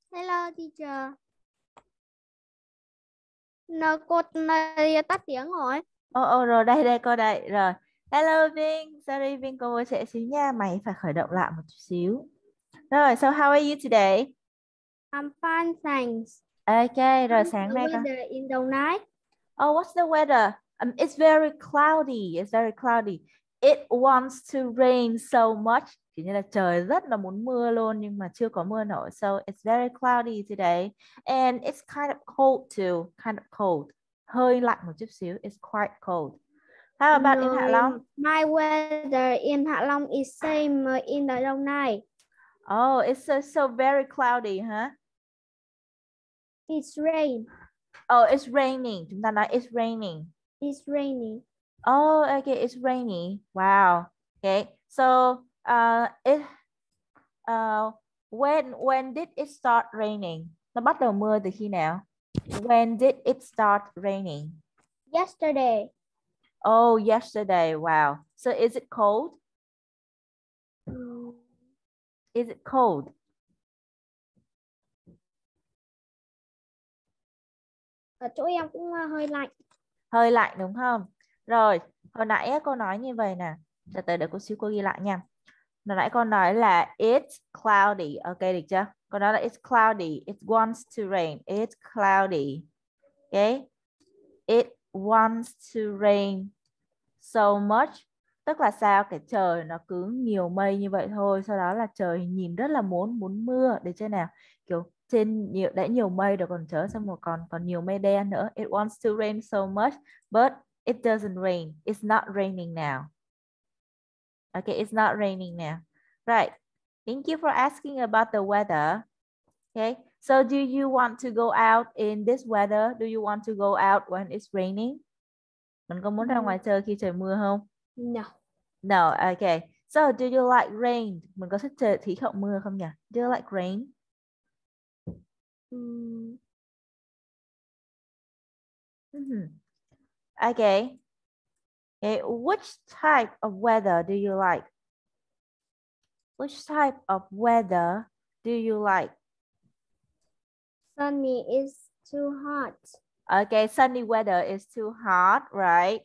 Hello teacher. Cô này tắt tiếng rồi. Rồi đây cô đây rồi. Hello Vinh, sorry Vinh, cô vừa chạy xíu nha, mày phải khởi động lại một chút xíu. Rồi, so how are you today? I'm fine, thanks. Ok, rồi How's sáng the nay con. weather in Đồng Nai? Oh, what's the weather? It's very cloudy. It's very cloudy. It wants to rain so much. Kiểu như là trời rất là muốn mưa luôn nhưng mà chưa có mưa nổi. So it's very cloudy today. And it's kind of cold too. Kind of cold. Hơi lạnh một chút xíu. It's quite cold. How about in Hạ Long? My weather in Hạ Long is same in the Đồng Nai. Oh, it's so very cloudy, huh? It's rain. Oh, it's raining. Chúng ta nói it's raining. It's raining. Oh, okay, it's rainy. Wow. Okay. So, when did it start raining? Nó bắt đầu mưa từ khi nào? When did it start raining? Yesterday. Oh, yesterday. Wow. So is it cold? Is it cold? Ở chỗ em cũng hơi lạnh. Hơi lạnh đúng không? Rồi, hồi nãy cô nói như vậy nè. Từ từ để cô xíu cô ghi lại nha. Hồi nãy con nói là it's cloudy. Ok được chưa? Con nói là it's cloudy. It wants to rain. It's cloudy. Ok. It wants to rain so much. Tức là sao? Cái trời nó cứ nhiều mây như vậy thôi. Sau đó là trời nhìn rất là muốn mưa. Được chưa nào? Kiểu trên nhiều mây rồi còn chớ xong rồi còn nhiều mây đen nữa. It wants to rain so much but it doesn't rain. It's not raining now. Okay, it's not raining now. Right. Thank you for asking about the weather. Okay. So do you want to go out in this weather? Do you want to go out when it's raining? Mình có muốn ra ngoài chơi khi trời mưa không? No. No. Okay. So do you like rain? Mình có thích trời khí hậu mưa không nhỉ? Do you like rain? Okay. Okay. Which type of weather do you like? Which type of weather do you like? Sunny is too hot. Okay, sunny weather is too hot, right?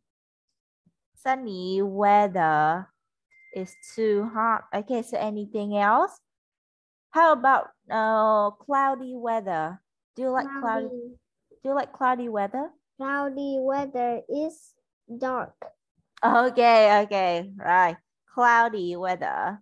Sunny weather is too hot. Okay, so anything else? How about cloudy weather? Do you like cloudy? Do you like cloudy weather? Cloudy weather is dark. Okay, okay, right. Cloudy weather.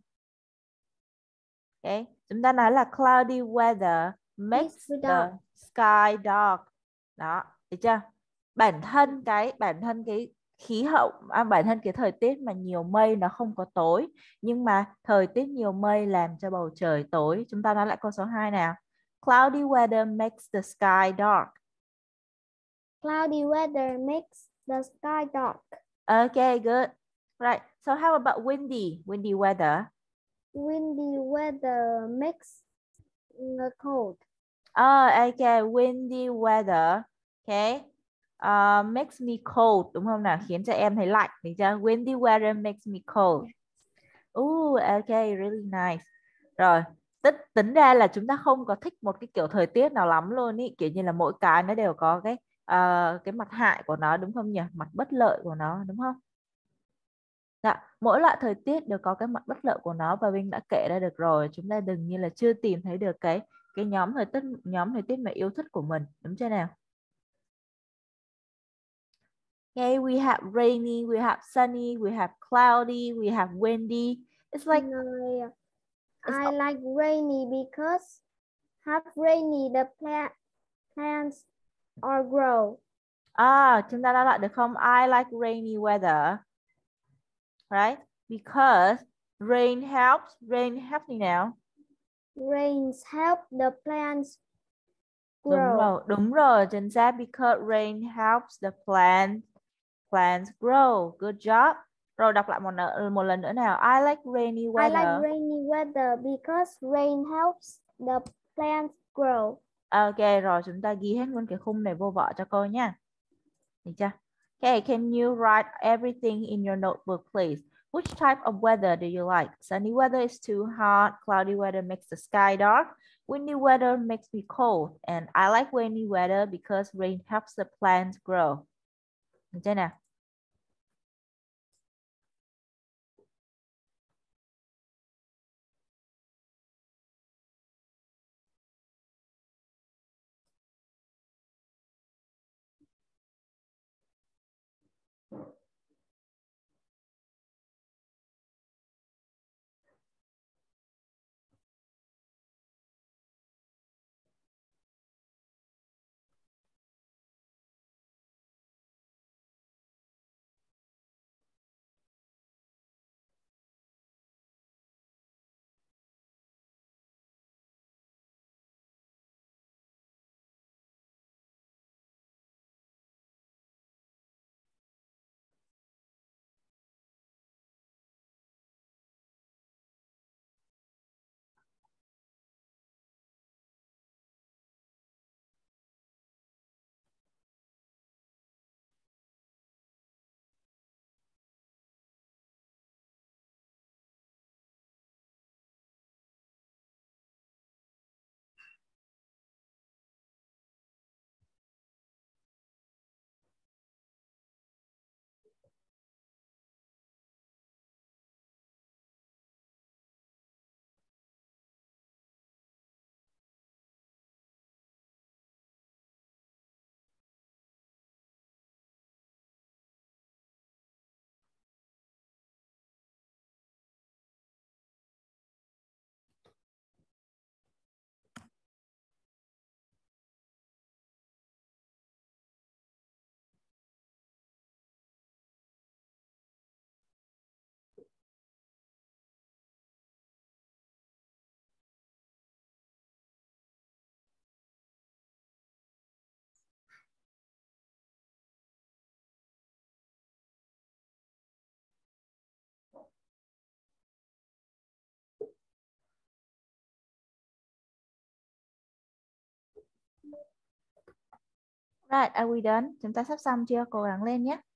Okay, chúng ta nói là cloudy weather makes the sky dark. Đó, được chưa? Bản thân cái khí hậu, bản thân cái thời tiết mà nhiều mây nó không có tối, nhưng mà thời tiết nhiều mây làm cho bầu trời tối. Chúng ta nói lại câu số 2 nào. Cloudy weather makes the sky dark. Cloudy weather makes the sky dark. Okay, good. Right. So how about windy? Windy weather. Windy weather makes cold. Oh, okay. Windy weather. Okay. Makes me cold, đúng không nào? Khiến cho em thấy lạnh, được chưa? Windy weather makes me cold. Oh, okay, really nice. Rồi, tính ra là chúng ta không có thích một cái kiểu thời tiết nào lắm luôn ý, kiểu như là mỗi cái nó đều có cái mặt hại của nó, đúng không nhỉ? Mặt bất lợi của nó, đúng không? Dạ, mỗi loại thời tiết đều có cái mặt bất lợi của nó và Vinh đã kể ra được rồi. Chúng ta đừng như là chưa tìm thấy được cái nhóm thời tiết mà yêu thích của mình, đúng chưa nào? Okay, we have rainy, we have sunny, we have cloudy, we have windy. It's like I like rainy because have rainy the plants or grow. Chúng ta nói lại được không? I like rainy weather. Right? Because rain helps gì nào? Rains help the plants grow. Đúng rồi, chính xác. Because rain helps the plants grow. Good job. Rồi đọc lại một lần nữa nào. I like rainy weather. I like rainy weather because rain helps the plants grow. Ok, rồi chúng ta ghi hết luôn cái khung này vô vở cho cô nha. Được chưa? Okay, can you write everything in your notebook, please? Which type of weather do you like? Sunny weather is too hot. Cloudy weather makes the sky dark. Windy weather makes me cold and I like windy weather because rain helps the plants grow. Được chưa nào? Right, are we done? Chúng ta sắp xong chưa? Cố gắng lên nhé.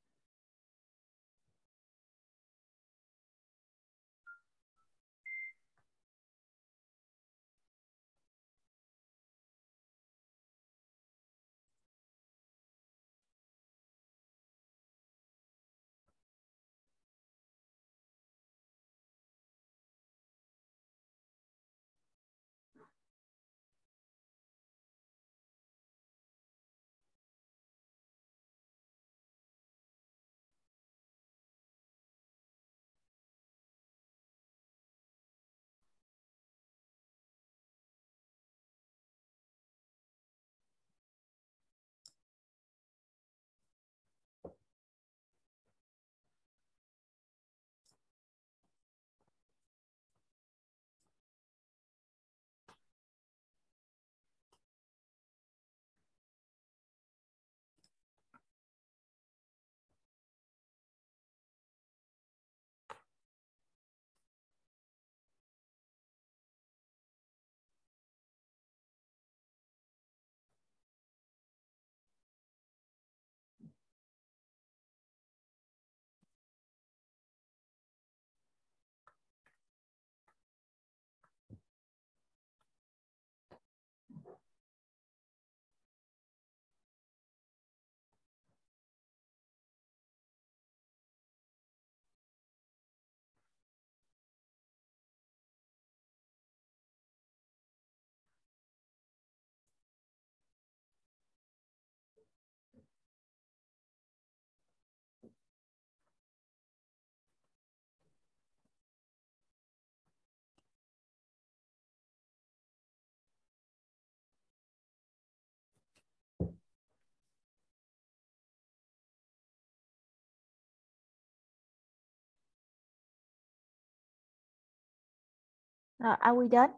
Are we done?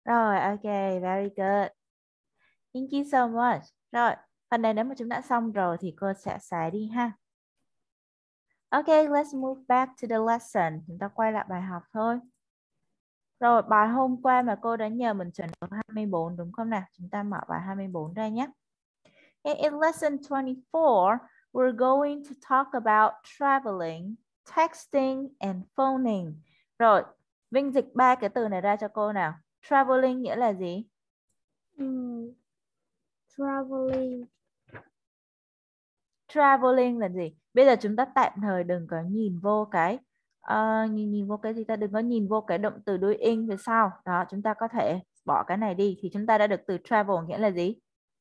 Rồi, ok, very good. Thank you so much. Rồi, phần này nếu mà chúng đã xong rồi thì cô sẽ xóa đi ha. Ok, let's move back to the lesson. Chúng ta quay lại bài học thôi. Rồi, bài hôm qua mà cô đã nhờ mình chuẩn được 24 đúng không nào? Chúng ta mở bài 24 ra nhé. In lesson 24, we're going to talk about traveling, texting and phoning. Rồi, Vinh dịch 3 cái từ này ra cho cô nào. Traveling nghĩa là gì? Traveling. Traveling là gì? Bây giờ chúng ta tạm thời đừng có nhìn vô cái nhìn vô cái gì ta, đừng có nhìn vô cái động từ doing về sau. Đó, chúng ta có thể bỏ cái này đi thì chúng ta đã được từ travel nghĩa là gì?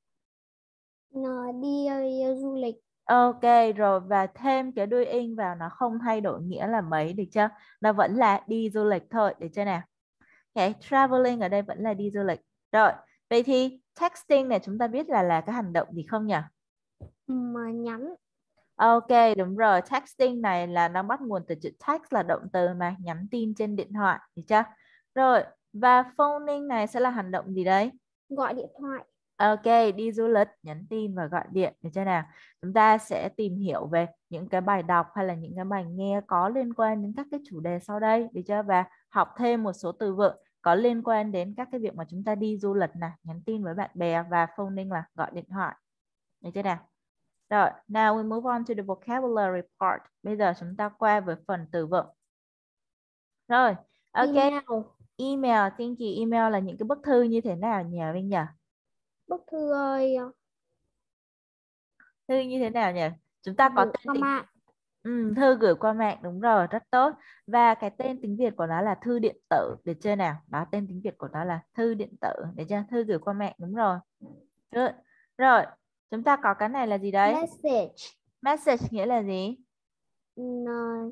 Nó đi du lịch. Ok rồi, và thêm cái doing vào nó không thay đổi nghĩa là mấy, được chưa? Nó vẫn là đi du lịch thôi, được chưa nào? Okay, traveling ở đây vẫn là đi du lịch. Rồi, vậy thì texting này chúng ta biết là cái hành động gì không nhỉ? Mà nhắn. Ok, đúng rồi. Texting này là nó bắt nguồn từ chữ text là động từ mà nhắn tin trên điện thoại, được chưa? Rồi, và phoning này sẽ là hành động gì đấy? Gọi điện thoại. Ok, đi du lịch, nhắn tin và gọi điện, được chưa nào? Chúng ta sẽ tìm hiểu về những cái bài đọc hay là những cái bài nghe có liên quan đến các cái chủ đề sau đây, được chưa? Và học thêm một số từ vựng có liên quan đến các cái việc mà chúng ta đi du lịch này, nhắn tin với bạn bè, và phoning là gọi điện thoại, được chưa nào? Rồi, now we move on to the vocabulary part. Bây giờ chúng ta qua với phần từ vựng. Rồi, ok. Email, thank you. Email là những cái bức thư như thế nào nhỉ Vinh nhỉ? Bức thư ơi. Thư như thế nào nhỉ? Chúng ta có Gửi tên qua mạng. thư gửi qua mạng, đúng rồi, rất tốt. Và cái tên tiếng Việt của nó là thư điện tử, được chưa nào? Đó, tên tiếng Việt của nó là thư điện tử, được chưa? Thư gửi qua mạng, đúng rồi. Good. Rồi, chúng ta có cái này là gì đấy? Message. Message nghĩa là gì? Nó...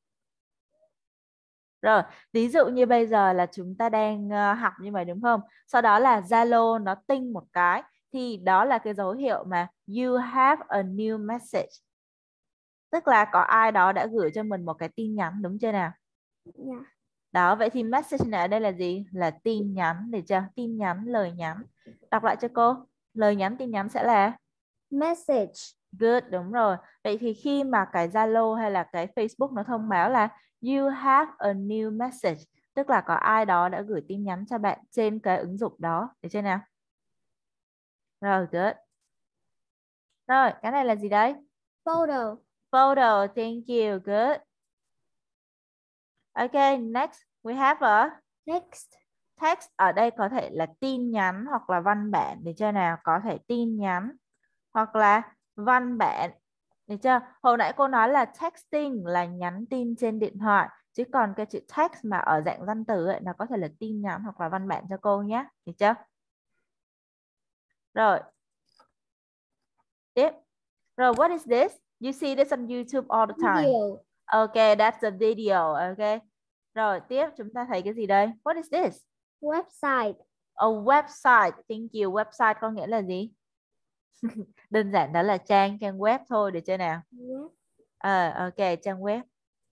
Rồi, ví dụ như bây giờ là chúng ta đang học như vậy đúng không? Sau đó là Zalo nó tinh một cái thì đó là cái dấu hiệu mà you have a new message. Tức là có ai đó đã gửi cho mình một cái tin nhắn, đúng chưa nào? Yeah. Đó, vậy thì message này ở đây là gì? Là tin nhắn, được chưa? Tin nhắn, lời nhắn. Đọc lại cho cô. Lời nhắn, tin nhắn sẽ là Message. good, đúng rồi. Vậy thì khi mà cái Zalo hay là cái Facebook nó thông báo là you have a new message, tức là có ai đó đã gửi tin nhắn cho bạn trên cái ứng dụng đó, được chưa nào? Rồi, good. Rồi, cái này là gì đấy? Photo. Photo, thank you, good. Okay, next we have a Text. text. Ở đây có thể là tin nhắn hoặc là văn bản, được chưa nào? Có thể tin nhắn hoặc là văn bản, được chưa? Hồi nãy cô nói là texting là nhắn tin trên điện thoại, chứ còn cái chữ text mà ở dạng văn từ ấy, nó có thể là tin nhắn hoặc là văn bản cho cô nhé, được chưa? Rồi, tiếp. Rồi, what is this? You see this on YouTube all the time. Video. Okay, that's a video. Okay. Rồi, tiếp chúng ta thấy cái gì đây? What is this? Website. A website. Thank you. Website có nghĩa là gì? Đơn giản đó là trang web thôi, được chưa nào? Ok, trang web.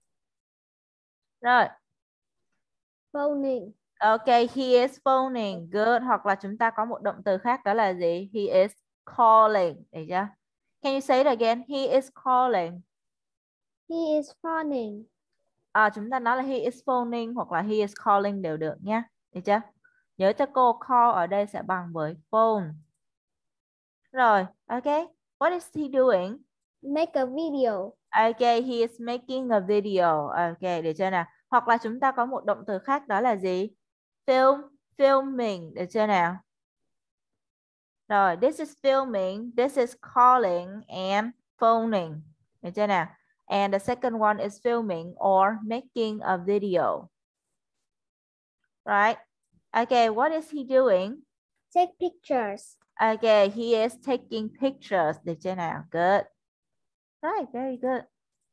Rồi. Phoning. Ok, he is phoning. Good. Hoặc là chúng ta có một động từ khác đó là gì? He is calling. Được chưa? Can you say it again? He is calling. He is phoning. Chúng ta nói là he is phoning hoặc là he is calling đều được nhé. Được chưa? Nhớ cho cô call ở đây sẽ bằng với phone. Rồi, ok. What is he doing? Make a video. Ok, he is making a video. Ok, để chưa nào? Hoặc là chúng ta có một động từ khác đó là gì? Film, filming, được chưa nào? Rồi, this is filming, this is calling and phoning. Được chưa nào? And the second one is filming or making a video. Right? Okay, what is he doing? Take pictures. Okay, he is taking pictures. Được chưa nào? Good. Right, very good.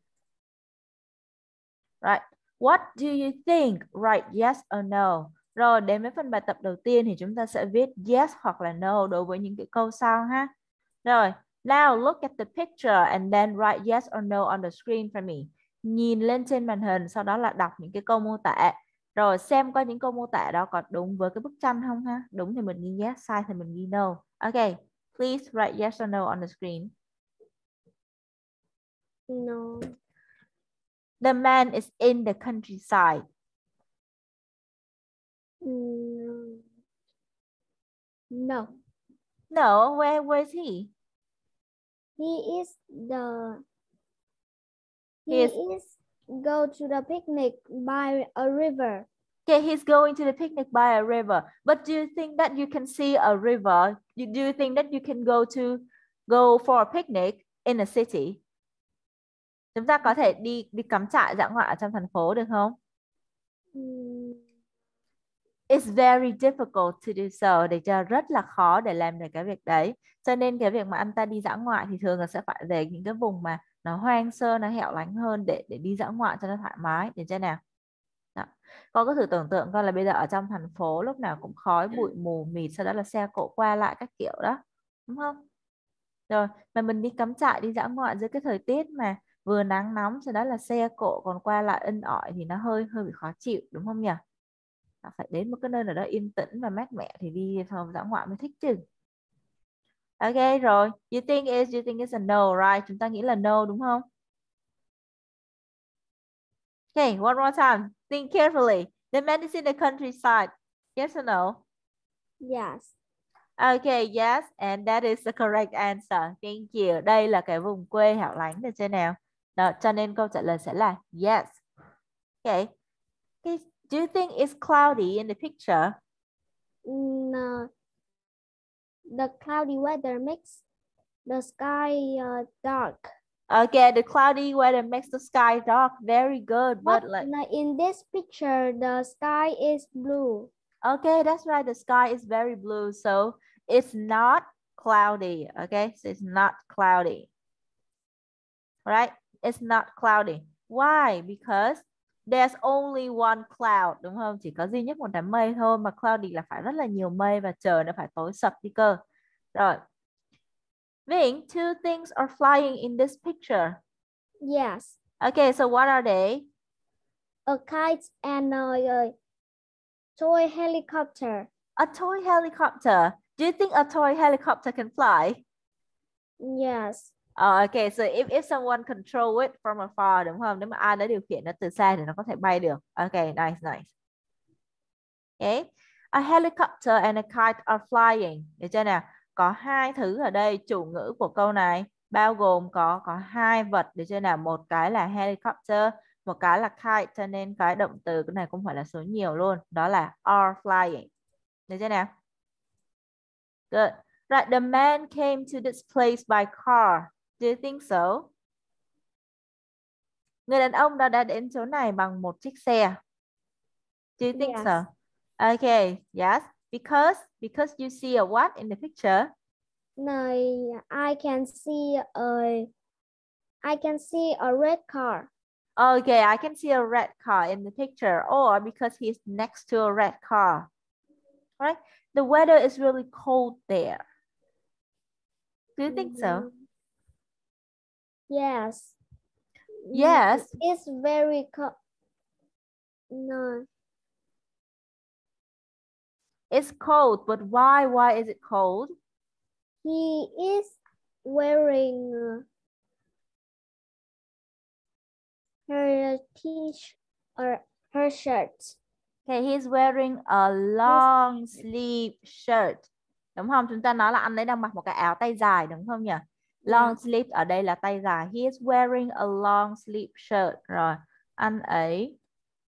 Right. What do you think? Write yes or no. Rồi, đến với phần bài tập đầu tiên thì chúng ta sẽ viết yes hoặc là no đối với những cái câu sau ha. Rồi, now look at the picture and then write yes or no on the screen for me. Nhìn lên trên màn hình, sau đó là đọc những cái câu mô tả. Rồi xem coi những câu mô tả đó có đúng với cái bức tranh không ha? Đúng thì mình ghi yes, sai thì mình ghi no. Okay, please write yes or no on the screen. No. The man is in the countryside. No. No, where is he? He is He is go to the picnic by a river. Okay, he's going to the picnic by a river. But do you think that you can see a river? Do you think that you can go for a picnic in a city? Chúng ta có thể đi cắm trại dã ngoại ở trong thành phố được không? It's very difficult to do so. Để cho rất là khó để làm được cái việc đấy. Cho nên cái việc mà anh ta đi dã ngoại thì thường là sẽ phải về những cái vùng mà nó hoang sơ, nó hẻo lánh hơn để đi dã ngoại cho nó thoải mái. Để cho nào. Đó. Con có thử tưởng tượng coi là bây giờ ở trong thành phố lúc nào cũng khói bụi mù mịt, sau đó là xe cộ qua lại các kiểu đó, đúng không? Rồi mà mình đi cắm trại, đi dã ngoại dưới cái thời tiết mà vừa nắng nóng, sau đó là xe cộ còn qua lại inh ỏi thì nó hơi bị khó chịu, đúng không nhỉ? Phải đến một cái nơi nào đó yên tĩnh và mát mẻ thì đi phòng dã ngoại mới thích chứ. Ok rồi, you think it's a no, right? Chúng ta nghĩ là no đúng không? Okay, one more time. Think carefully. The man is in the countryside. Yes or no? Yes. Okay, yes, and that is the correct answer. Thank you. Đây là cái vùng quê hẻo lánh được chưa nào? Đó, cho nên câu trả lời sẽ là yes. Okay. Okay. Do you think it's cloudy in the picture? No. The cloudy weather makes the sky dark. Okay, the cloudy weather makes the sky dark. Very good, but like in this picture, the sky is blue. okay, that's right. The sky is very blue, so it's not cloudy. Okay, so it's not cloudy. Right? It's not cloudy. Why? Because there's only one cloud, đúng không? Chỉ có duy nhất một đám mây thôi, mà cloudy là phải rất là nhiều mây và trời nó phải tối sập đi cơ. Rồi. Vinh, two things are flying in this picture. Yes. Okay, so what are they? A kite and a toy helicopter. A toy helicopter. Do you think a toy helicopter can fly? Yes. Oh, okay, so if someone control it from afar, đúng không? Nếu mà ai đã điều khiển nó từ xa thì nó có thể bay được. Okay, nice, nice. Okay. A helicopter and a kite are flying. Được chưa nào? Có hai thứ ở đây, chủ ngữ của câu này bao gồm có hai vật. Được chưa nào? Một cái là helicopter, một cái là kite, cho nên cái động từ cái này cũng phải là số nhiều luôn. Đó là are flying. Được chưa nào? Good. Right, the man came to this place by car. Do you think so? Người đàn ông đã đến chỗ này bằng một chiếc xe. Do you think Yes. so? Okay, yes. Because you see a what in the picture? No, I can see a red car. Okay, I can see a red car in the picture, or because he's next to a red car. Right? The weather is really cold there. Do you think so? Yes. Yes. It's very cold. No. It's cold, but why? Why is it cold? He is wearing her t-shirt or her shirt. Okay, he's wearing a long sleeve shirt. Đúng không? Chúng ta nói là anh ấy đang mặc một cái áo tay dài, đúng không nhỉ? Long sleeve ở đây là tay dài. He is wearing a long sleeve shirt. Rồi, anh ấy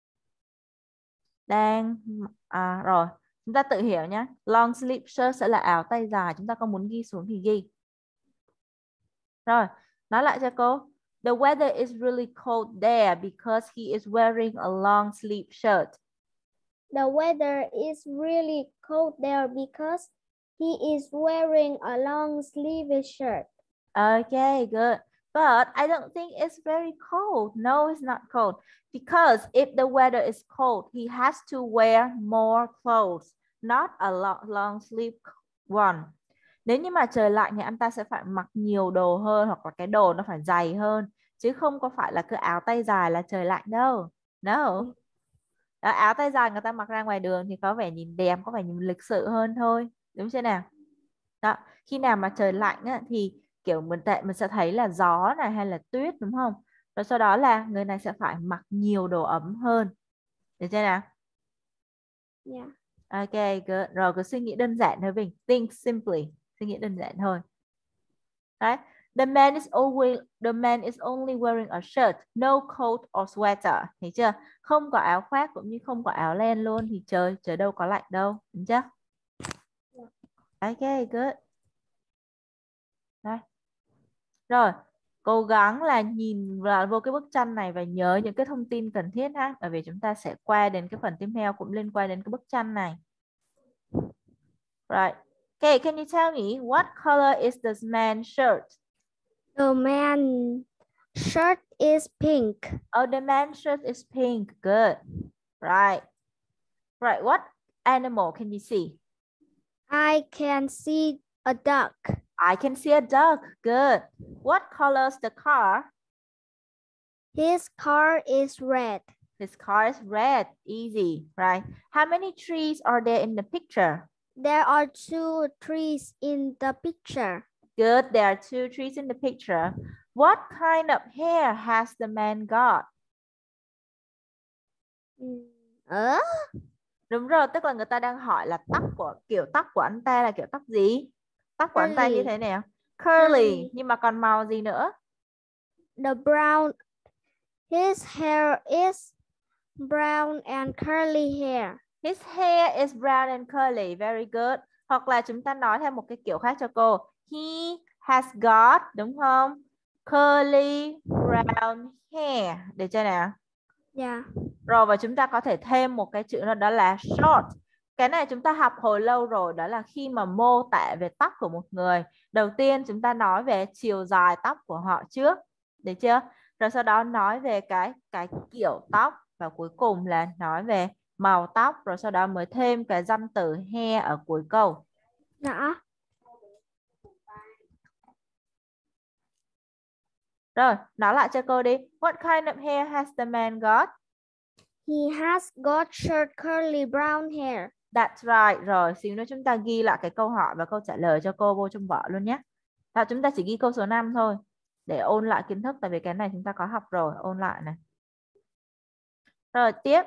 đang rồi, chúng ta tự hiểu nhé. Long sleeve shirt sẽ là áo tay dài. Chúng ta có muốn ghi xuống thì ghi. Rồi, nói lại cho cô. The weather is really cold there because he is wearing a long sleeve shirt. The weather is really cold there because he is wearing a long sleeve shirt. Okay, good. But I don't think it's very cold. No, it's not cold. Because if the weather is cold, he has to wear more clothes, not a long sleeve one. Nếu như mà trời lạnh thì anh ta sẽ phải mặc nhiều đồ hơn, hoặc là cái đồ nó phải dày hơn. Chứ không có phải là cái áo tay dài là trời lạnh đâu. No. Đó, áo tay dài người ta mặc ra ngoài đường thì có vẻ nhìn đẹp, có vẻ nhìn lịch sự hơn thôi, đúng chưa nào? Đó, khi nào mà trời lạnh á, thì kiểu mình sẽ thấy là gió này hay là tuyết, đúng không? Rồi sau đó là người này sẽ phải mặc nhiều đồ ấm hơn, được chưa nào? Yeah. Ok, good. Rồi cứ suy nghĩ đơn giản thôi Bình. Think simply. Suy nghĩ đơn giản thôi. Đấy. The man is only wearing a shirt, no coat or sweater. Thấy chưa? Không có áo khoác cũng như không có áo len luôn thì trời đâu có lạnh đâu, đúng chưa? Ok, good. Đây. Rồi, cố gắng là nhìn vào vô cái bức tranh này và nhớ những cái thông tin cần thiết ha, bởi vì chúng ta sẽ qua đến cái phần tiếp theo cũng liên quan đến cái bức tranh này. Right. Okay, can you tell me what color is this man's shirt? The man's shirt is pink. Oh, the man's shirt is pink. Good. Right. Right. What animal can you see? I can see a duck. I can see a duck. Good. What color's the car? His car is red. His car is red. Easy. Right. How many trees are there in the picture? There are 2 trees in the picture. Good. There are 2 trees in the picture. What kind of hair has the man got? Đúng rồi, tức là người ta đang hỏi là kiểu tóc của anh ta là kiểu tóc gì? Tóc của anh ta như Curly. thế nào? Curly, nhưng mà còn màu gì nữa? The brown. His hair is brown and curly hair. His hair is brown and curly. Very good. Hoặc là chúng ta nói theo một cái kiểu khác cho cô. He has got, đúng không? Curly brown hair. Được chưa nào? Yeah. Rồi và chúng ta có thể thêm một cái chữ đó là short. Cái này chúng ta học hồi lâu rồi, đó là khi mà mô tả về tóc của một người. Đầu tiên chúng ta nói về chiều dài tóc của họ trước, được chưa? Rồi sau đó nói về cái kiểu tóc và cuối cùng là nói về màu tóc, rồi sau đó mới thêm cái danh từ hair ở cuối câu. Dạ. Rồi, nói lại cho cô đi. What kind of hair has the man got? He has got short curly brown hair. That's right. Rồi, xíu nữa chúng ta ghi lại cái câu hỏi và câu trả lời cho cô vô trong vở luôn nhé. Đó, chúng ta chỉ ghi câu số 5 thôi để ôn lại kiến thức, tại vì cái này chúng ta có học rồi, ôn lại này. Rồi, tiếp.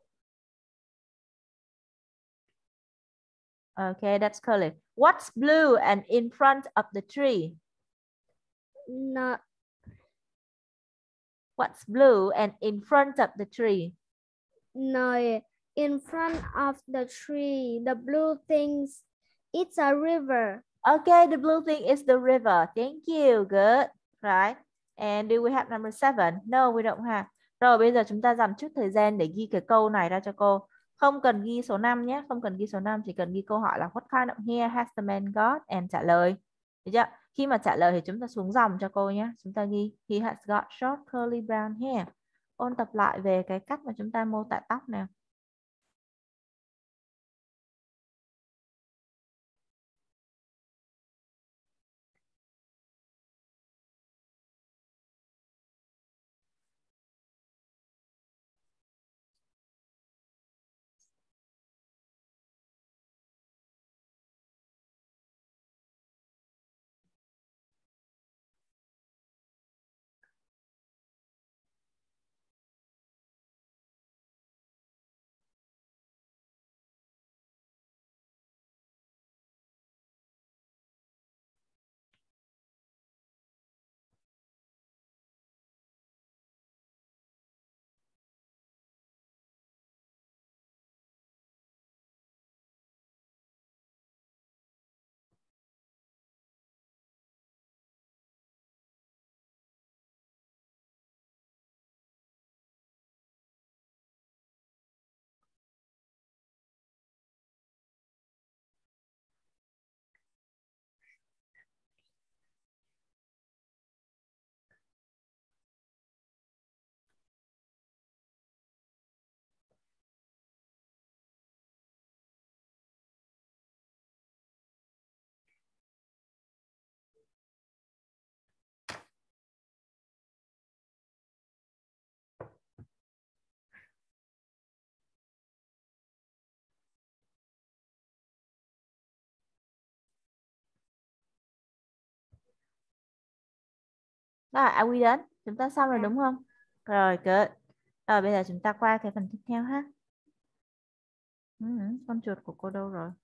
Okay, that's curly. What's blue and in front of the tree? No, What's blue and in front of the tree? no, in front of the tree, the blue things, it's a river. Okay, the blue thing is the river. Thank you. Good. Right. And do we have number 7? No, we don't have. Rồi bây giờ chúng ta dành chút thời gian để ghi cái câu này ra cho cô. Không cần ghi số 5 nhé, không cần ghi số 5, chỉ cần ghi câu hỏi là what kind of hair has the man got and trả lời. Được chưa? Khi mà trả lời thì chúng ta xuống dòng cho cô nhé. Chúng ta ghi he has got short curly brown hair. Ôn tập lại về cái cách mà chúng ta mô tả tóc nào. Rồi, are we done? Chúng ta xong rồi Yeah. đúng không? Rồi, good. Rồi, bây giờ chúng ta qua cái phần tiếp theo ha. Con chuột của cô đâu rồi?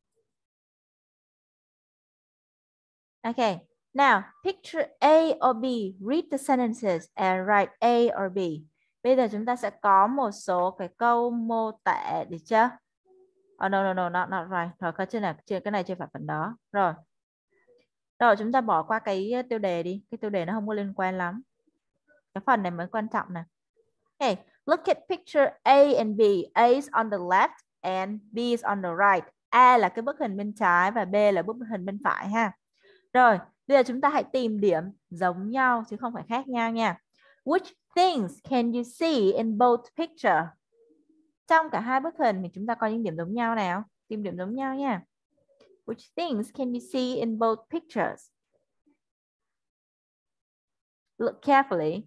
Okay. Now, picture A or B. Read the sentences and write A or B. Bây giờ chúng ta sẽ có một số cái câu mô tả, được chưa? Oh, no, not right. Rồi, cái này chưa phải phần đó. Rồi. Rồi, chúng ta bỏ qua cái tiêu đề đi. Cái tiêu đề nó không có liên quan lắm. Cái phần này mới quan trọng nè. Okay, look at picture A and B. A is on the left and B is on the right. A là cái bức hình bên trái và B là bức hình bên phải ha. Rồi, bây giờ chúng ta hãy tìm điểm giống nhau chứ không phải khác nhau nha. Which things can you see in both picture? Trong cả hai bức hình thì chúng ta có những điểm giống nhau nào? Tìm điểm giống nhau nha. Which things can you see in both pictures? Look carefully.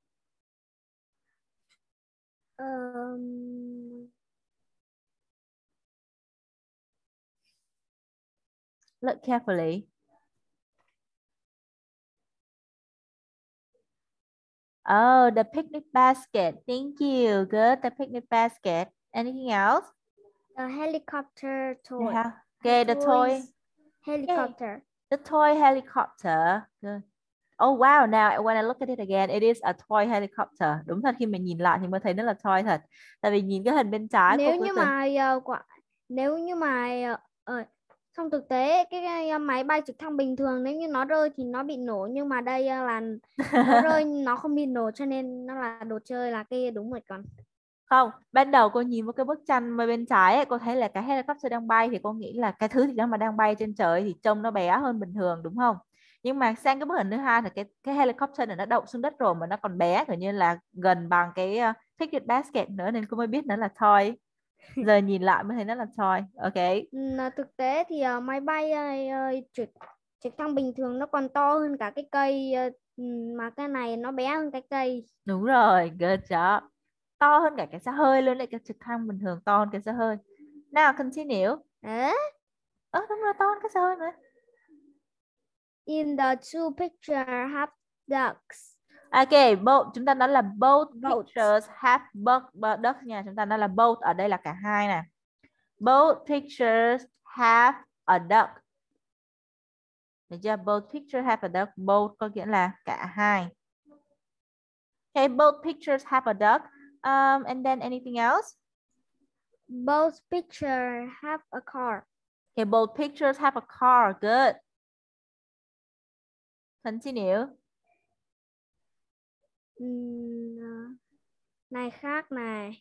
Look carefully. Oh, the picnic basket. Thank you. Good. The picnic basket. Anything else? The helicopter toy. Okay, the toy. Helicopter. Okay. The toy helicopter. Good. Oh wow, now when I look at it again, it is a toy helicopter. Đúng thật, khi mình nhìn lại thì mới thấy nó là toy thật. Tại vì nhìn cái hình bên trái Nếu như mà trong thực tế cái máy bay trực thăng bình thường nếu như nó rơi thì nó bị nổ, nhưng mà đây là nó rơi nó không bị nổ cho nên nó là đồ chơi, là cái đúng rồi. Còn không, ban đầu cô nhìn vào cái bức tranh bên trái ấy, cô thấy là cái helicopter đang bay thì cô nghĩ là cái thứ gì đó mà đang bay trên trời thì trông nó bé hơn bình thường đúng không? Nhưng mà sang cái bức hình thứ hai thì cái helicopter này nó đậu xuống đất rồi mà nó còn bé, kiểu như là gần bằng cái picnic basket nữa, nên cô mới biết nó là toy. Giờ nhìn lại mới thấy nó là toy. Ok. thực tế thì máy bay trực thăng bình thường nó còn to hơn cả cái cây, mà cái này nó bé hơn cái cây. Đúng rồi, good job. To hơn cả cái xe hơi luôn đấy, cái trực thăng bình thường to hơn cái xe hơi. Nào, continue. Đúng rồi, to hơn cái xe hơi mà. In the two picture have ducks. Ok, both, chúng ta nói là both pictures have ducks nha. Chúng ta nói là both, ở đây là cả hai nè. Both pictures have a duck. Được chưa? Both pictures have a duck. Both có nghĩa là cả hai. Okay, both pictures have a duck. And then anything else? Both pictures have a car. Okay, both pictures have a car. Good. Continue. Này khác này.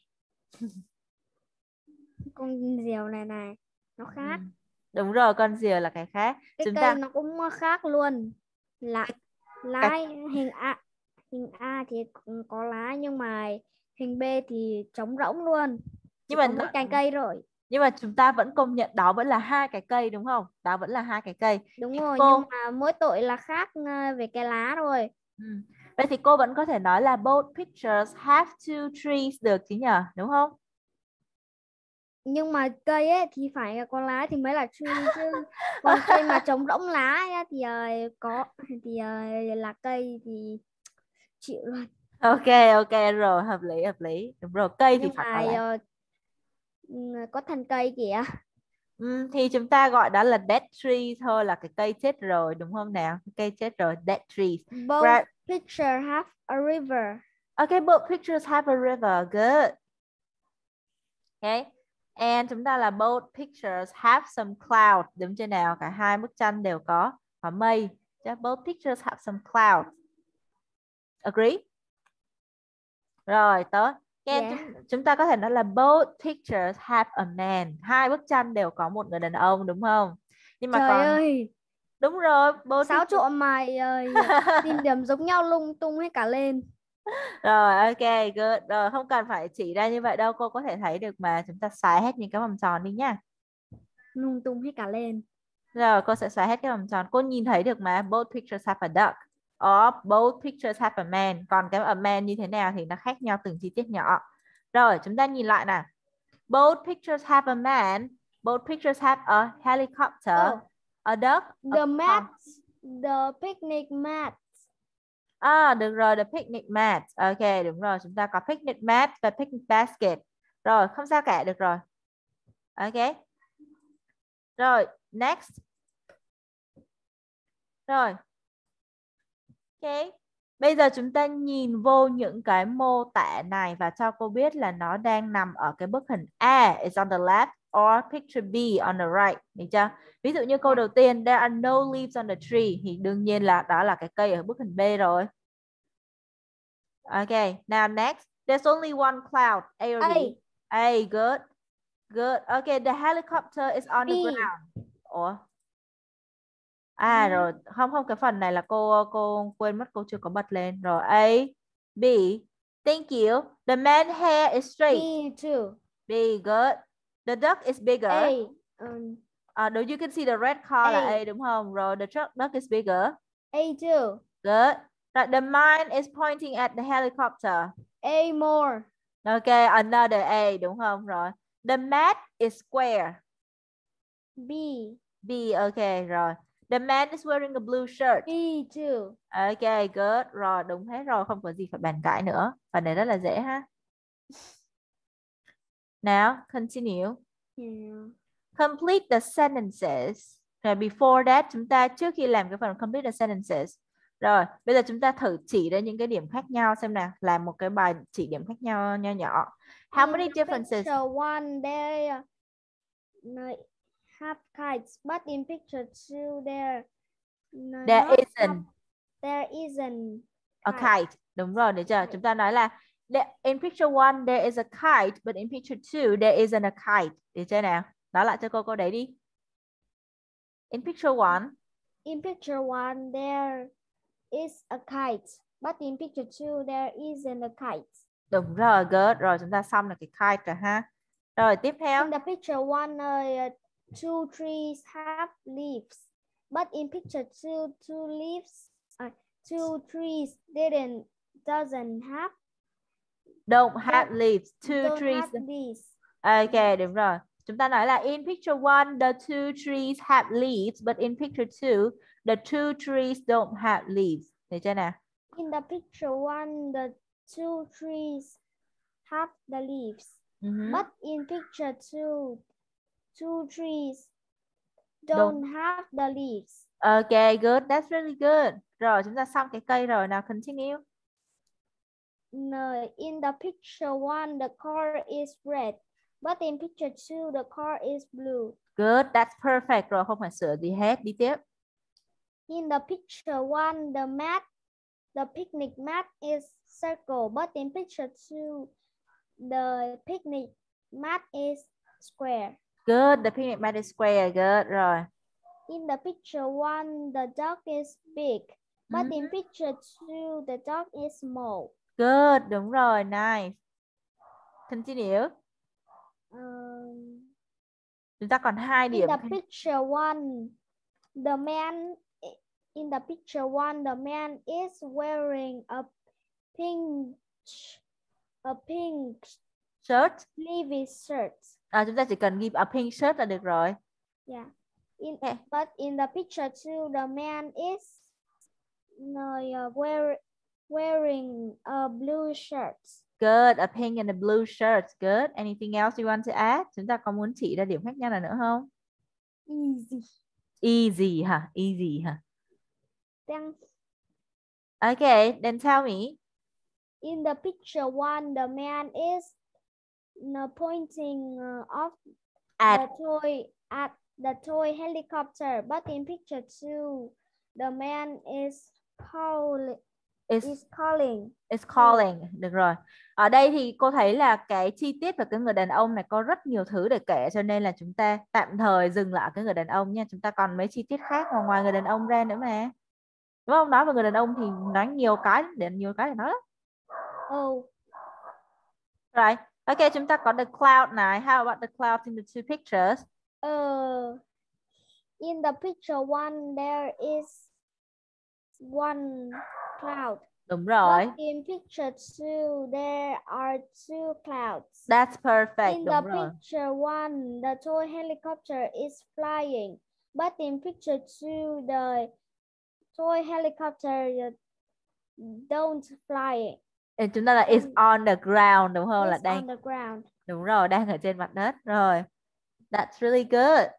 Con diều này nó khác. Đúng rồi, con diều là cái khác. Cái cây nó cũng khác luôn. Lá hình A thì có lá, nhưng mà hình B thì trống rỗng luôn. Nhưng mà mỗi cành cây rồi. Nhưng mà chúng ta vẫn công nhận đó vẫn là hai cái cây đúng không? Đó vẫn là hai cái cây. Đúng rồi, nhưng mà mỗi tội là khác về cái lá rồi. Vậy thì cô vẫn có thể nói là both pictures have two trees được chứ nhờ, đúng không? Nhưng mà cây ấy thì phải có lá thì mới là tree chứ. Còn cây mà trống rỗng lá ấy, thì là cây thì chịu luôn. Ok rồi, hợp lý. Đúng rồi, cây thì phải có lá. Có thân cây kìa. Thì chúng ta gọi đó là dead tree thôi, là cái cây chết rồi đúng không nào? Cây chết rồi, dead trees. Both pictures have a river. Okay, both pictures have a river. Good. Okay. And chúng ta là both pictures have some cloud. Đúng chưa nào? Cả hai bức tranh đều có mây. Both pictures have some cloud. Agree? Rồi, tới. Chúng ta có thể nói là both pictures have a man. Hai bức tranh đều có một người đàn ông đúng không? Nhưng mà Trời ơi. Đúng rồi, xáo trộn mày ơi. Tìm điểm giống nhau lung tung hết cả lên. Rồi, ok, good. Rồi, không cần phải chỉ ra như vậy đâu, cô có thể thấy được mà. Chúng ta xóa hết những cái vòng tròn đi nhá. Lung tung hết cả lên. Rồi, cô sẽ xóa hết cái vòng tròn. Cô nhìn thấy được mà. Both pictures have a duck. Or both pictures have a man. Còn cái a man như thế nào thì nó khác nhau từng chi tiết nhỏ. Rồi, chúng ta nhìn lại nào. Both pictures have a man. Both pictures have a helicopter. A duck. The mats. The picnic mats. Được rồi, the picnic mat. Ok, đúng rồi, chúng ta có picnic mat và picnic basket. Rồi, không sao cả, được rồi. Ok. Rồi, next. Rồi. Ok. Bây giờ chúng ta nhìn vô những cái mô tả này và cho cô biết là nó đang nằm ở cái bức hình A is on the left or picture B on the right. Được chưa? Ví dụ như câu đầu tiên, there are no leaves on the tree, thì đương nhiên là đó là cái cây ở bức hình B rồi. Ok, now next. There's only one cloud. A or B? A, good. Good. Okay, the helicopter is on the B. ground. Ủa? B. Rồi, không cái phần này là cô quên mất, cô chưa có bật lên. Rồi, A, B. Thank you. The man hair is straight. B too. B, good. The duck is bigger. A. You can see the red car là A đúng không? Rồi, the duck is bigger. A too. Good. Right, the man is pointing at the helicopter. A more. Okay, another A đúng không? Rồi. The mat is square. B. B, okay, rồi. The man is wearing a blue shirt. B too. Okay, good. Rồi, đúng hết rồi, không có gì phải bàn cãi nữa. Phần này rất là dễ ha. Now, continue. Yeah. Complete the sentences. Rồi, before that, chúng ta trước khi làm cái phần complete the sentences. Rồi, bây giờ chúng ta thử chỉ ra những cái điểm khác nhau xem nào. Làm một cái bài chỉ điểm khác nhau nho nhỏ. How many differences? Picture one, they have kites, but in picture two, there isn't a kite. Đúng rồi, được chưa? Chúng ta nói là in picture one there is a kite, but in picture two there isn't a kite. Được chưa nào? Nói lại cho cô đấy đi. In picture one. In picture one there is a kite, but in picture two there isn't a kite. Đúng rồi, good. Rồi chúng ta xong là cái kite rồi ha. Rồi tiếp theo. In the picture one, two trees have leaves, but in picture two, two trees doesn't have. Don't have leaves. Two trees. Have leaves. Ok, đúng rồi. Chúng ta nói là in picture one, the two trees have leaves, but in picture two, the two trees don't have leaves. Được chưa nào? In the picture one, the two trees have the leaves, but in picture two, two trees don't have the leaves. Okay, good. That's really good. Rồi, chúng ta xong cái cây rồi. Nào, continue. No, in the picture one, the car is red, but in picture two, the car is blue. Good, that's perfect. Rồi, không phải sửa gì hết. Đi tiếp. In the picture one, the picnic mat is circle, but in picture two, the picnic mat is square. Good, the picnic mat is square. Good, rồi. In the picture one, the dog is big, but in picture two, the dog is small. Good, đúng rồi, nice. Continue. Chúng ta còn 2 điểm. In the picture one, the man is wearing a pink shirt. Sleeveless shirt. Chúng ta chỉ cần ghi a pink shirt là được rồi. Yeah. But in the picture two, the man is wearing a blue shirt. Good, a pink and a blue shirt. Good. Anything else you want to add? Chúng ta có muốn chỉ ra điểm khác nhau nào nữa không? Easy. Easy hả? Easy hả? Thanks. Okay, then tell me. In the picture one, the man is pointing off at the toy helicopter, but in picture two, the man is calling. Được rồi. Ở đây thì cô thấy là cái chi tiết về cái người đàn ông này có rất nhiều thứ để kể, cho nên là chúng ta tạm thời dừng lại cái người đàn ông nha. Chúng ta còn mấy chi tiết khác ngoài người đàn ông ra nữa mà. Đúng không? Nói về người đàn ông thì nói nhiều cái để nói. Right. Okay, chúng ta có the cloud này. How about the clouds in the two pictures? In the picture one, there is one cloud. Đúng rồi. But in picture two, there are two clouds. That's perfect. In the picture one, the toy helicopter is flying. But in picture two, the toy helicopter don't fly. Chúng ta là it's on the ground đúng không? Là It's đang on the ground. đúng rồi, đang ở trên mặt đất rồi. That's really good.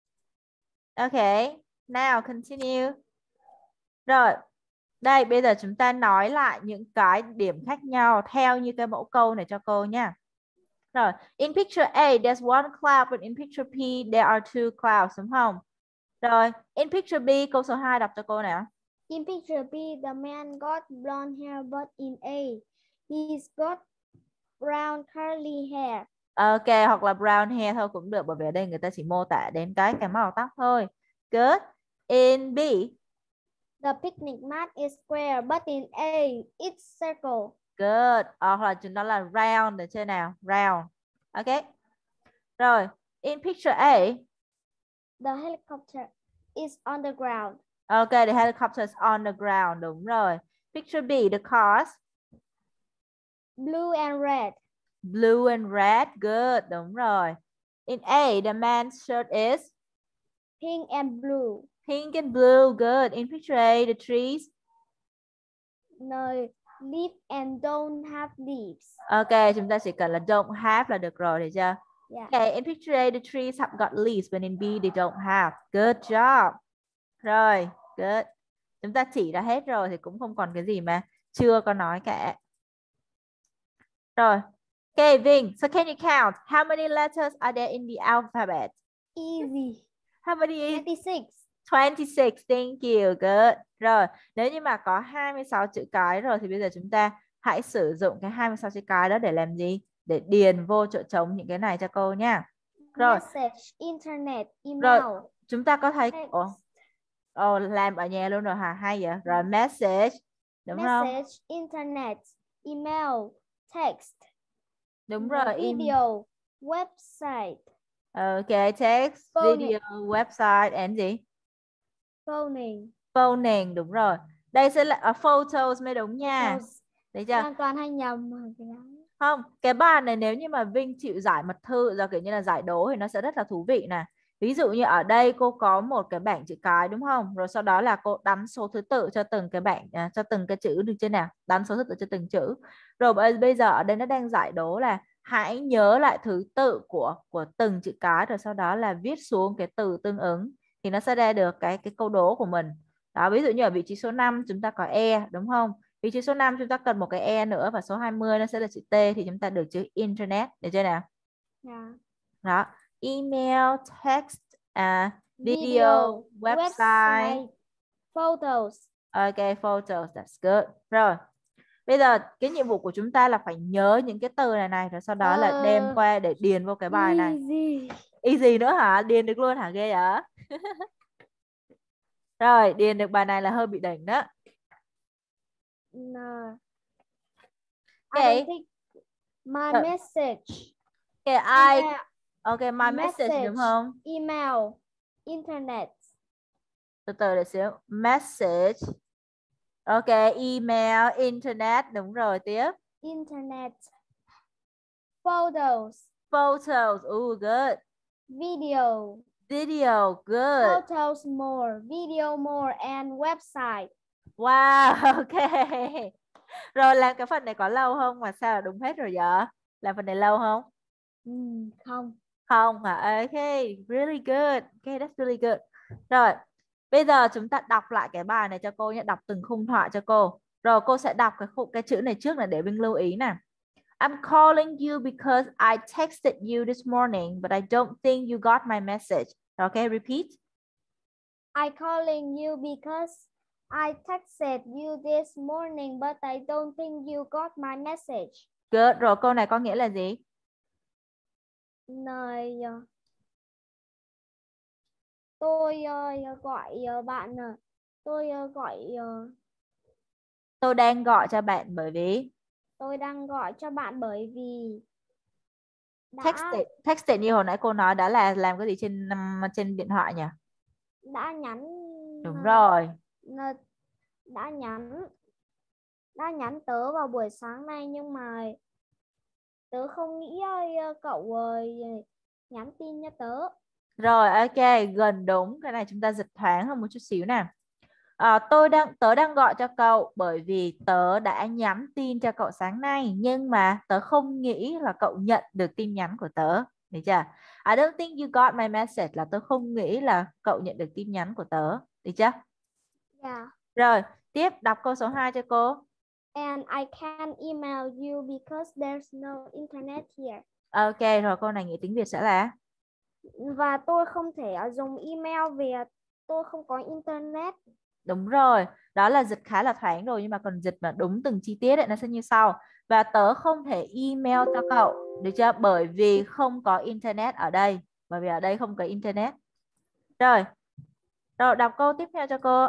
Okay, now continue. Rồi, đây bây giờ chúng ta nói lại những cái điểm khác nhau theo như cái mẫu câu này cho cô nha. Rồi, in picture A there's one cloud, but in picture P there are two clouds đúng không? Rồi, in picture B câu số 2 đọc cho cô nào. In picture B, the man got blonde hair, but in A, he's got brown curly hair. Ok, hoặc là brown hair thôi cũng được, bởi vì ở đây người ta chỉ mô tả đến cái màu tóc thôi. Good. In B, the picnic mat is square, but in A, it's circle. good. Hoặc là chúng nó là round để chơi nào, round. Ok. Rồi, in picture A, the helicopter is on the ground. ok, the helicopter is on the ground, đúng rồi. Picture B, the cars, blue and red. blue and red, good, đúng rồi. In A, the man's shirt is pink and blue. pink and blue, good. In picture A, the trees, no, leaf and don't have leaves. ok, chúng ta chỉ cần là don't have là được rồi, được chưa? Yeah. Okay, in picture A, the trees have got leaves, but in B, they don't have. Good job. Rồi, good. Chúng ta chỉ ra hết rồi thì cũng không còn cái gì mà chưa có nói cả. Rồi. Okay, Vinh, so can you count? How many letters are there in the alphabet? Easy. How many? 26. 26, thank you, good. Rồi, nếu như mà có 26 chữ cái rồi thì bây giờ chúng ta hãy sử dụng cái 26 chữ cái đó để làm gì? Để điền vô chỗ trống những cái này cho cô nha. Rồi. Message, internet, email. Rồi, chúng ta có thấy làm ở nhà luôn rồi hả? Hay vậy? Rồi message, đúng không? Message, internet, email, text. Đúng rồi. Video, website. Ok, text, Phoning. video, website and gì? Phoning. Phoning, đúng rồi. Đây sẽ là photos mới đúng nha. Đấy chưa? Hoàn toàn hay nhầm. Không, cái bài này nếu như mà Vinh chịu giải mật thư ra kiểu như là giải đố thì nó sẽ rất là thú vị nè. Ví dụ như ở đây cô có một cái bảng chữ cái đúng không? Rồi sau đó là cô đánh số thứ tự cho từng cái bảng, cho từng cái chữ được chưa nào? Đánh số thứ tự cho từng chữ. Rồi bây giờ ở đây nó đang giải đố là hãy nhớ lại thứ tự của từng chữ cái, rồi sau đó là viết xuống cái từ tương ứng thì nó sẽ ra được cái câu đố của mình. Đó, ví dụ như ở vị trí số 5 chúng ta có E đúng không? Vị trí số 5 chúng ta cần một cái E nữa, và số 20 nó sẽ là chữ T thì chúng ta được chữ internet, được chưa nào? Yeah. Đó, email, text, video, website, photos. ok, photos, that's good. Rồi, bây giờ cái nhiệm vụ của chúng ta là phải nhớ những cái từ này rồi sau đó là đem qua để điền vô cái bài này. Easy. Easy nữa hả? Điền được luôn hả? Ghê vậy? Rồi, điền được bài này là hơi bị đỉnh đó. No. Okay. I don't think my message. Okay, ok, my message đúng không? Email, internet. Từ từ để xíu. Message. Ok, email, internet, đúng rồi, tiếp. Internet. Photos. Photos, good. Video. Video, good. Photos more, video more, and website. Wow, ok. Rồi làm cái phần này có lâu không? Mà sao là đúng hết rồi vậy? Làm phần này lâu không? Không. Không hả? Ok, really good. Ok, that's really good. Rồi, bây giờ chúng ta đọc lại cái bài này cho cô nhé. Đọc từng khung thoại cho cô. Rồi cô sẽ đọc cái chữ này trước này để Vinh lưu ý nè. I'm calling you because I texted you this morning, but I don't think you got my message. Okay, repeat. I calling you because I texted you this morning, but I don't think you got my message. Good. Rồi câu này có nghĩa là gì? Này, tôi gọi bạn, tôi đang gọi cho bạn bởi vì tôi đang gọi cho bạn bởi vì texted như hồi nãy cô nói đã là làm cái gì trên điện thoại nhỉ? Đã nhắn. Đúng rồi. Đã nhắn tớ vào buổi sáng nay, nhưng mà tớ không nghĩ cậu nhắn tin cho tớ. Rồi, ok, gần đúng. Cái này chúng ta dịch thoáng hơn một chút xíu nè. Tớ đang gọi cho cậu bởi vì tớ đã nhắn tin cho cậu sáng nay, nhưng mà tớ không nghĩ là cậu nhận được tin nhắn của tớ. Được chưa? I don't think you got my message, là tớ không nghĩ là cậu nhận được tin nhắn của tớ. Được chưa? Yeah. Rồi, tiếp đọc câu số 2 cho cô. And I can't email you because there's no internet here. Ok, rồi câu này nghĩa tiếng Việt sẽ là? Và tôi không thể dùng email vì tôi không có internet. Đúng rồi, đó là dịch khá là thoáng rồi, nhưng mà còn dịch mà đúng từng chi tiết ấy, nó sẽ như sau. Và tớ không thể email cho cậu, được chưa? Bởi vì không có internet ở đây. Bởi vì ở đây không có internet. Rồi, rồi đọc câu tiếp theo cho cô.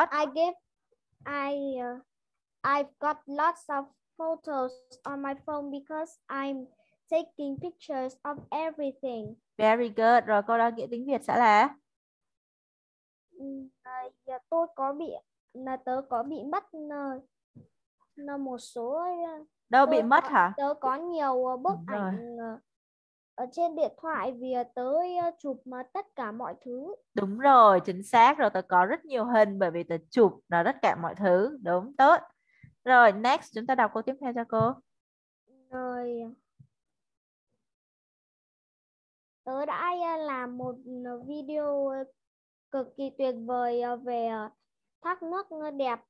I've got lots of photos on my phone because I'm taking pictures of everything. Very good. Rồi câu đó nghĩa tiếng Việt sẽ là? Tớ có bị mất một số. Đâu bị mất hả? Tớ có nhiều bức Đúng rồi. ảnh ở trên điện thoại vì tớ chụp mà tất cả mọi thứ. Đúng rồi, chính xác. Rồi tớ có rất nhiều hình bởi vì tớ chụp là tất cả mọi thứ. Đúng, tốt. Rồi, next chúng ta đọc câu tiếp theo cho cô. Rồi tớ đã làm một video cực kỳ tuyệt vời về thác nước đẹp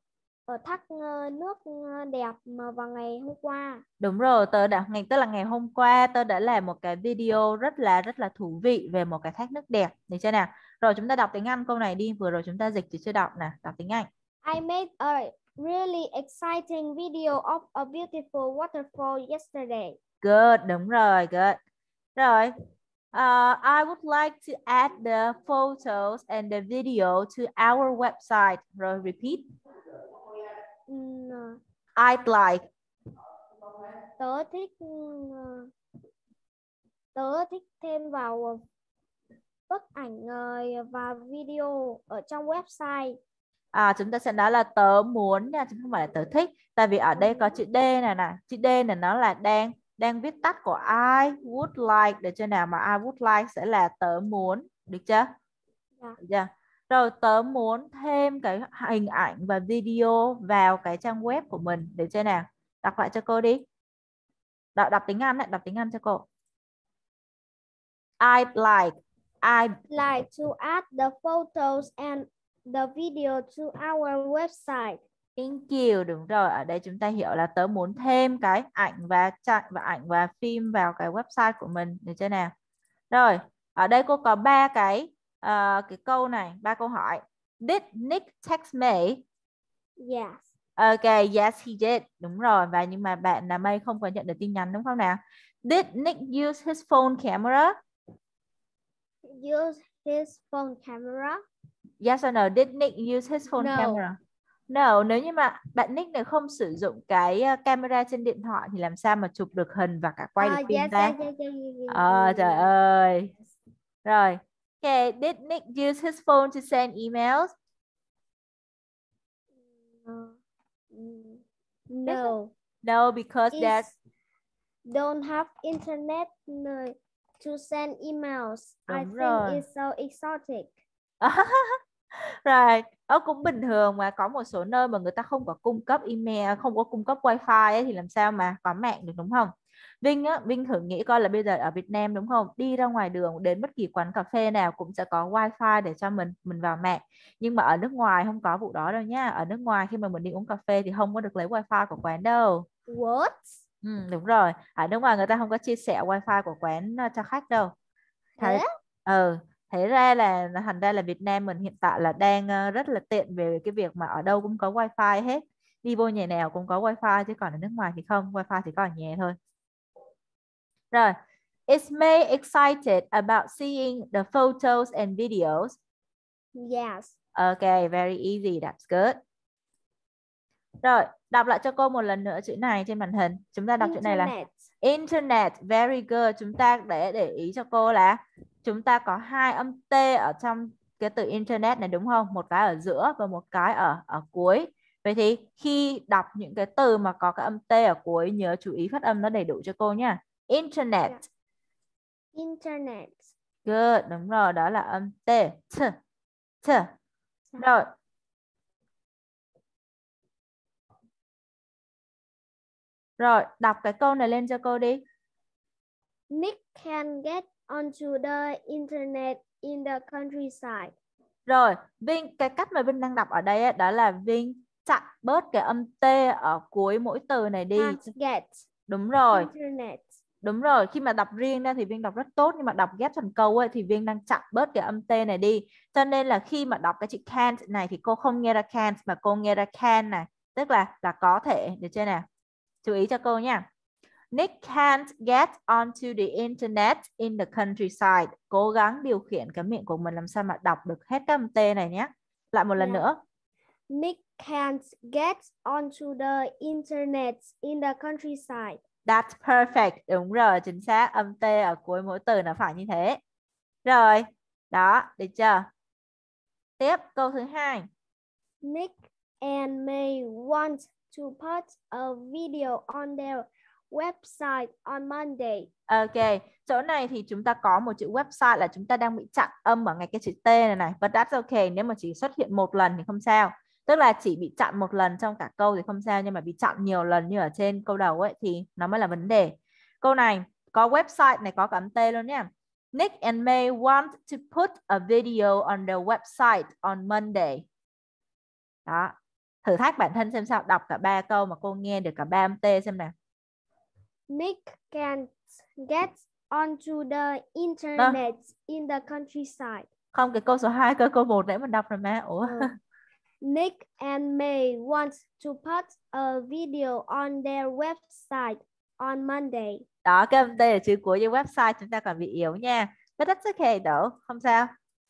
mà vào ngày hôm qua. Đúng rồi, tức là ngày hôm qua tớ đã làm một cái video rất là thú vị về một cái thác nước đẹp, được chưa nào? Rồi chúng ta đọc tiếng Anh câu này đi, vừa rồi chúng ta dịch chứ chưa đọc nè, đọc tiếng Anh. I made a really exciting video of a beautiful waterfall yesterday. Good, đúng rồi, good. Rồi, I would like to add the photos and the video to our website. Rồi, repeat. I'd like. Tớ thích thêm vào bức ảnh và video ở trong website. Chúng ta sẽ nói là tớ muốn nha, chứ không phải là tớ thích. Tại vì ở đây có chữ D này nè, chữ D này nó là đang viết tắt của I would like, để cho nào mà I would like sẽ là tớ muốn, được chưa? Dạ. Được chưa? Rồi tớ muốn thêm cái hình ảnh và video vào cái trang web của mình, để cho nào. Đọc lại cho cô đi. Đọc tiếng Anh, đọc tiếng Anh cho cô. I'd like to add the photos and the video to our website. Thank you, đúng rồi. Ở đây chúng ta hiểu là tớ muốn thêm cái ảnh và phim vào cái website của mình, được chưa nào? Rồi, ở đây cô có cái câu này, 3 câu hỏi. Did Nick text me? Yes. Ok, yes he did. Đúng rồi, và nhưng mà bạn là May không có nhận được tin nhắn đúng không nào? Did Nick use his phone camera? Use his phone camera? Yes or no? Did Nick use his phone camera? No, nếu như mà bạn Nick này không sử dụng cái camera trên điện thoại thì làm sao mà chụp được hình và cả quay được phim ta? Trời ơi. Rồi. Okay, did Nick use his phone to send emails? No. No, because there's don't have internet to send emails. I think it's so exotic. Rồi, nó cũng bình thường mà, có một số nơi mà người ta không có cung cấp email, không có cung cấp wifi ấy, thì làm sao mà có mạng được đúng không? Vinh thử nghĩ coi là bây giờ ở Việt Nam đúng không? Đi ra ngoài đường đến bất kỳ quán cà phê nào cũng sẽ có wifi để cho mình vào mạng. Nhưng mà ở nước ngoài không có vụ đó đâu nhá. Ở nước ngoài khi mà mình đi uống cà phê thì không có được lấy wifi của quán đâu. What? Đúng rồi. Ở nước ngoài người ta không có chia sẻ wifi của quán cho khách đâu. Thế ra là thành ra là Việt Nam mình hiện tại là đang rất là tiện về cái việc mà ở đâu cũng có wifi hết, đi vô nhà nào cũng có wifi, chứ còn ở nước ngoài thì không, wifi chỉ có ở nhà thôi. Rồi, is May excited about seeing the photos and videos? Yes. Okay, very easy, that's good. Rồi, đọc lại cho cô một lần nữa chữ này trên màn hình. Chúng ta đọc chữ này là Internet, very good. Chúng ta để ý cho cô là chúng ta có 2 âm T ở trong cái từ Internet này đúng không? Một cái ở giữa và một cái ở cuối. Vậy thì khi đọc những cái từ mà có cái âm T ở cuối, nhớ chú ý phát âm nó đầy đủ cho cô nhé. Internet. Yeah. Internet. Good, đúng rồi, đó là âm T. Rồi, Rồi, đọc cái câu này lên cho cô đi. Nick can get onto the internet in the countryside. Rồi, Vinh, cái cách mà Vinh đang đọc ở đây ấy, đó là Vinh chặn bớt cái âm T ở cuối mỗi từ này đi. Can't get Đúng rồi. internet. Đúng rồi, khi mà đọc riêng ra thì Viên đọc rất tốt, nhưng mà đọc ghép thành câu ấy thì Viên đang chặn bớt cái âm T này đi. Cho nên là khi mà đọc cái chữ can't này thì cô không nghe ra can't mà cô nghe ra can này, tức là có thể, được chưa nào? Chú ý cho cô nha. Nick can't get onto the internet in the countryside. Cố gắng điều khiển cái miệng của mình làm sao mà đọc được hết các âm T này nhé. Lại một lần nữa. Nick can't get onto the internet in the countryside. That's perfect. Đúng rồi, chính xác. Âm T ở cuối mỗi từ nó phải như thế. Rồi, đó, được chưa? Tiếp, câu thứ hai. Nick and May want to put a video on their website on Monday. Ok, chỗ này thì chúng ta có một chữ website là chúng ta đang bị chặn âm ở ngay cái chữ T này này. But that's okay, nếu mà chỉ xuất hiện một lần thì không sao. Tức là chỉ bị chặn một lần trong cả câu thì không sao, nhưng mà bị chặn nhiều lần như ở trên câu đầu ấy thì nó mới là vấn đề. Câu này có website này, có cả âm T luôn nha. Nick and May want to put a video on their website on Monday. Đó, thử thách bản thân xem sao, đọc cả ba câu mà cô nghe được cả ba âm T xem nào. Nick can't get onto the internet in the countryside. Không, cái câu số 2 câu 1 nãy mình đọc rồi mà. Ủa? Nick and May want to put a video on their website on Monday. Đó, cái âm T ở chữ cuối với website chúng ta còn bị yếu nha. But that's okay đỡ, không sao.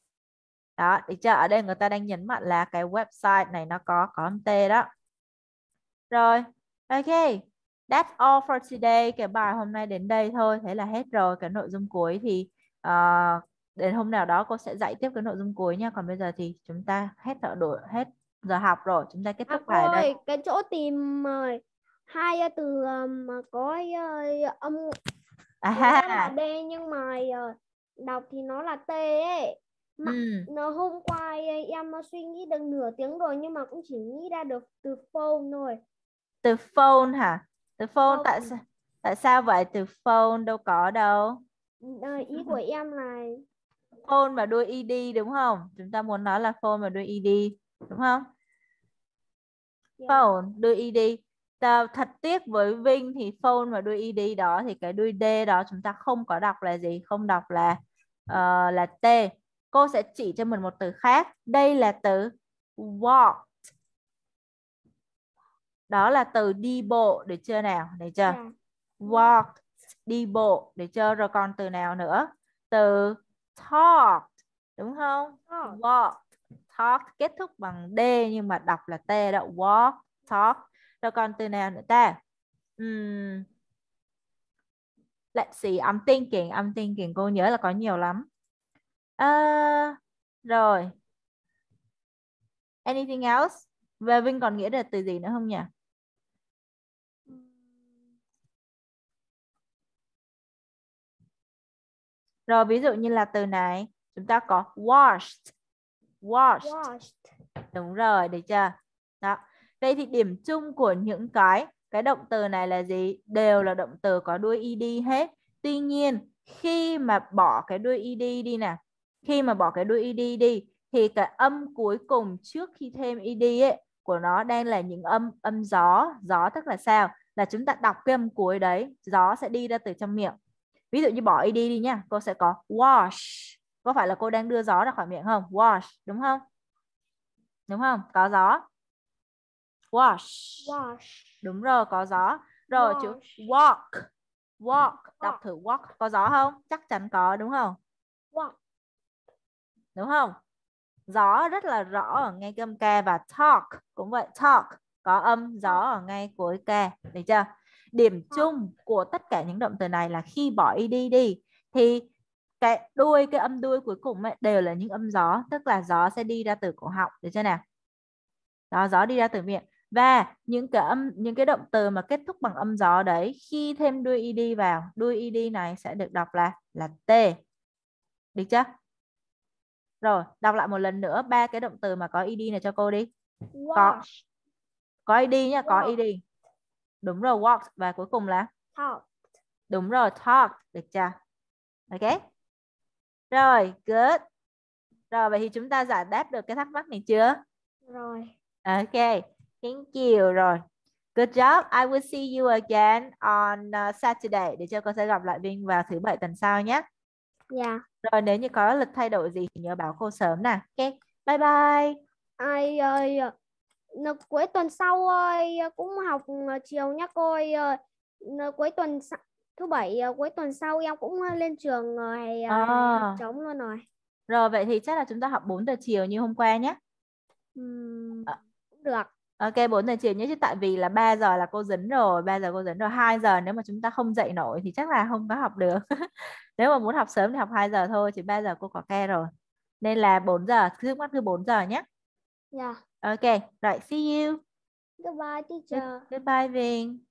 Đó, được chưa? Ở đây người ta đang nhấn mạnh là cái website này nó có âm T đó. Rồi, ok. That's all for today. Cái bài hôm nay đến đây thôi. Thế là hết rồi. Cái nội dung cuối thì đến hôm nào đó cô sẽ dạy tiếp cái nội dung cuối nha. Còn bây giờ thì chúng ta hết giờ học rồi. Chúng ta kết thúc Cô bài ở đây. ơi, cái chỗ tìm hai từ mà có âm là D nhưng mà đọc thì nó là T ấy. Mà nó hôm qua em suy nghĩ được nửa tiếng rồi nhưng mà cũng chỉ nghĩ ra được từ phone thôi. Từ phone hả? Từ phone tại sao vậy? Từ phone đâu có đâu. Ý của em là Phone mà đuôi ed đúng không? Chúng ta muốn nói là phone mà đuôi ed đúng không? Phone đuôi ed. Thật tiếc với Vinh thì phone mà đuôi ed đó thì cái đuôi D đó chúng ta không có đọc là gì? Không đọc là T. Cô sẽ chỉ cho mình một từ khác. Đây là từ walk. Đó là từ đi bộ, được chưa nào? Được chưa? Walk, đi bộ, được chưa? Rồi còn từ nào nữa? Từ talk, đúng không? Walk, talk kết thúc bằng D nhưng mà đọc là T đó. Walk, talk. Rồi còn từ nào nữa ta? Let's see, I'm thinking. Cô nhớ là có nhiều lắm. Rồi. Anything else? Và Vinh còn nghĩa được từ gì nữa không nhỉ? Rồi ví dụ như là từ này chúng ta có washed. Đúng rồi, được chưa? Đó. Đây thì điểm chung của những cái động từ này là gì? Đều là động từ có đuôi ed hết. Tuy nhiên khi mà bỏ cái đuôi ed đi nè, khi mà bỏ cái đuôi ed đi thì cái âm cuối cùng trước khi thêm ed ấy của nó đang là những âm gió. Gió tức là sao? Là chúng ta đọc cái âm cuối đấy, gió sẽ đi ra từ trong miệng. Ví dụ như bỏ ed đi nha, cô sẽ có wash. Có phải là cô đang đưa gió ra khỏi miệng không? Wash, đúng không? Đúng không? Có gió. Wash. Đúng rồi, có gió. Rồi chữ walk. Đọc thử walk. Có gió không? Chắc chắn có, đúng không? Đúng không? Gió rất là rõ ở ngay cái âm K. Và talk cũng vậy. Talk có âm gió ở ngay cuối K. Được chưa? Điểm chung của tất cả những động từ này là khi bỏ ed đi thì cái âm đuôi cuối cùng ấy, đều là những âm gió. Tức là gió sẽ đi ra từ cổ họng. Được chưa nào? Đó, gió đi ra từ miệng. Và những cái động từ mà kết thúc bằng âm gió đấy, khi thêm đuôi ed vào, đuôi ed này sẽ được đọc là T. Được chưa? Rồi, đọc lại một lần nữa ba cái động từ mà có ed này cho cô đi. Có ed nhá, có ed. Đúng rồi, walked. Và cuối cùng là Talk. đúng rồi, talked. Được chưa? Ok. Rồi, good. Rồi, vậy thì chúng ta giải đáp được cái thắc mắc này chưa? Rồi. Ok, thank you. Rồi, good job. I will see you again on Saturday. Để cho con sẽ gặp lại Vinh vào thứ bảy tuần sau nhé. Dạ. Rồi, nếu như có lịch thay đổi gì thì nhớ báo cô sớm nè. Ok, bye bye. Ai ơi, cuối tuần sau ơi cũng học chiều nhá cô ơi. Cuối tuần thứ bảy cuối tuần sau em cũng lên trường hay học À, trống luôn rồi. rồi vậy thì chắc là chúng ta học 4 giờ chiều như hôm qua nhé. Ờ, Cũng được. ok, 4 giờ chiều nhé, chứ tại vì là 3 giờ là cô dấn rồi, 3 giờ cô dấn rồi, 2 giờ nếu mà chúng ta không dậy nổi thì chắc là không có học được. Nếu mà muốn học sớm thì học 2 giờ thôi, chứ 3 giờ cô có ke rồi. Nên là 4 giờ, trước mắt cứ 4 giờ nhé. Dạ. Ok, rồi see you. Goodbye teacher. Goodbye Vinh.